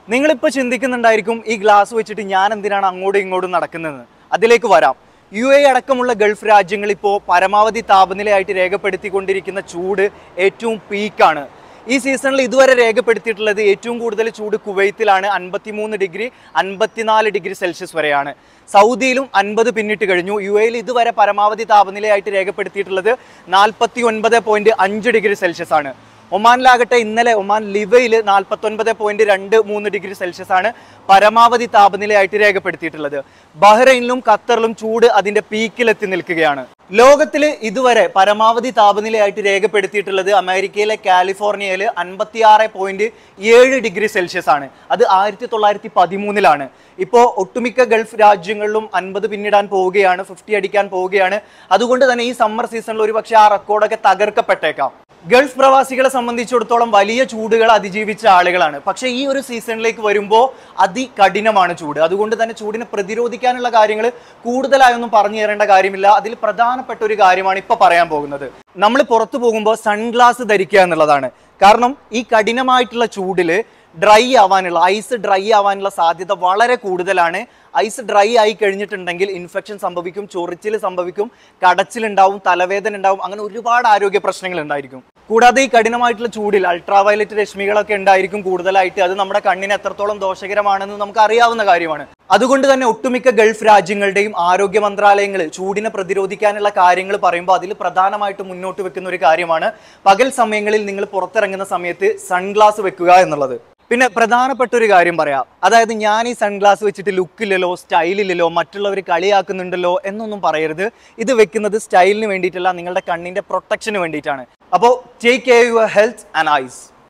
നിങ്ങളിപ്പോൾ ചിന്തിക്കുന്നുണ്ടായിരിക്കും ഈ ഗ്ലാസ് വെച്ചിട്ട് ഞാൻ എന്തിനാണ് അങ്ങോട്ടും ഇങ്ങോട്ടും നടക്കുന്നതെന്ന്. അതിലേക്ക് വരാം. UAE അടക്കമുള്ള ഗൾഫ് രാജ്യങ്ങൾ ഇപ്പോൾ പരമാവധി താപനിലയായിട്ട് രേഖപ്പെടുത്തിക്കൊണ്ടിരിക്കുന്ന ചൂട് ഏറ്റവും പീക്കാണ്. ഈ സീസണിൽ ഇതുവരെ രേഖപ്പെടുത്തിയിട്ടുള്ളത് ഏറ്റവും കൂടുതൽ ചൂട് കുവൈത്തിലാണ്. 53 ഡിഗ്രി 54 ഡിഗ്രി സെൽഷ്യസ് വരെയാണ്. സൗദിയിലും 50 പിന്നിട്ട് കഴിഞ്ഞു. UAEയിൽ ഇതുവരെ പരമാവധി താപനിലയായിട്ട് രേഖപ്പെടുത്തിയിട്ടുള്ളത് 49.5 ഡിഗ്രി സെൽഷ്യസ് ആണ്. ഒമാനിലാകട്ടെ ഇന്നലെ ഒമാൻ ലിവയിൽ 49.23 ഡിഗ്രി സെൽഷ്യസ് ആണ് പരമാവധി താപനിലയായിട്ട് രേഖപ്പെടുത്തിയിട്ടുള്ളത്. ബഹ്റൈനിലും ഖത്തറിലും ചൂട് അതിന്റെ പീക്കിലെത്തി നിൽക്കുകയാണ്. ലോകത്തിൽ ഇതുവരെ പരമാവധി താപനിലയായിട്ട് രേഖപ്പെടുത്തിയിട്ടുള്ളത് അമേരിക്കയിലെ കാലിഫോർണിയയിൽ 56.7 ഡിഗ്രി സെൽഷ്യസ് ആണ്. അത് 1913-ലാണ്. ഇപ്പോൾ ഒട്ടുമിക്ക ഗൾഫ് രാജ്യങ്ങളിലും 50 പിന്നിടാൻ പോവുകയാണ്, 50 അടിക്കാൻ പോവുകയാണ്. അതുകൊണ്ട് തന്നെ ഈ സമ്മർ സീസണിൽ ഒരുപക്ഷെ ആ റെക്കോർഡൊക്കെ തകർക്കപ്പെട്ടേക്കാം. ഗൾഫ് പ്രവാസികളെ സംബന്ധിച്ചിടത്തോളം വലിയ ചൂടുകൾ അതിജീവിച്ച ആളുകളാണ്. പക്ഷേ ഈ ഒരു സീസണിലേക്ക് വരുമ്പോൾ അതികഠിനമാണ് ചൂട്. അതുകൊണ്ട് തന്നെ ചൂടിനെ പ്രതിരോധിക്കാനുള്ള കാര്യങ്ങൾ കൂടുതലായൊന്നും പറഞ്ഞു തരേണ്ട കാര്യമില്ല. അതിൽ പ്രധാനപ്പെട്ട ഒരു കാര്യമാണ് ഇപ്പോൾ പറയാൻ പോകുന്നത്. നമ്മൾ പുറത്തു പോകുമ്പോൾ സൺഗ്ലാസ് ധരിക്കുക എന്നുള്ളതാണ്. കാരണം ഈ കഠിനമായിട്ടുള്ള ചൂടിൽ ഐസ് ഡ്രൈ ആവാനുള്ള സാധ്യത വളരെ കൂടുതലാണ്. ഐസ് ഡ്രൈ ആയി കഴിഞ്ഞിട്ടുണ്ടെങ്കിൽ ഇൻഫെക്ഷൻ സംഭവിക്കും, ചൊറിച്ചിൽ സംഭവിക്കും, കടച്ചിലുണ്ടാവും, തലവേദന ഉണ്ടാവും, അങ്ങനെ ഒരുപാട് ആരോഗ്യ പ്രശ്നങ്ങൾ ഉണ്ടായിരിക്കും. കൂടാതെ ഈ കഠിനമായിട്ടുള്ള ചൂടിൽ അൾട്രാവയലറ്റ് രശ്മികളൊക്കെ ഉണ്ടായിരിക്കും കൂടുതലായിട്ട്. അത് നമ്മുടെ കണ്ണിന് എത്രത്തോളം ദോഷകരമാണെന്ന് നമുക്ക് അറിയാവുന്ന കാര്യമാണ്. അതുകൊണ്ട് തന്നെ ഒട്ടുമിക്ക ഗൾഫ് രാജ്യങ്ങളുടെയും ആരോഗ്യ മന്ത്രാലയങ്ങൾ ചൂടിനെ പ്രതിരോധിക്കാനുള്ള കാര്യങ്ങൾ പറയുമ്പോൾ അതിൽ പ്രധാനമായിട്ട് മുന്നോട്ട് വെക്കുന്ന ഒരു കാര്യമാണ് പകൽ സമയങ്ങളിൽ നിങ്ങൾ പുറത്തിറങ്ങുന്ന സമയത്ത് സൺഗ്ലാസ് വെക്കുക എന്നുള്ളത്. പിന്നെ പ്രധാനപ്പെട്ട ഒരു കാര്യം പറയാം. അതായത് ഞാൻ ഈ സൺഗ്ലാസ് വെച്ചിട്ട് ലുക്കില്ലല്ലോ, സ്റ്റൈലില്ലല്ലോ, മറ്റുള്ളവർ കളിയാക്കുന്നുണ്ടല്ലോ എന്നൊന്നും പറയരുത്. ഇത് വെക്കുന്നത് സ്റ്റൈലിന് വേണ്ടിയിട്ടല്ല, നിങ്ങളുടെ കണ്ണിന്റെ പ്രൊട്ടക്ഷന് വേണ്ടിയിട്ടാണ്. അപ്പോൾ take care your health and ice.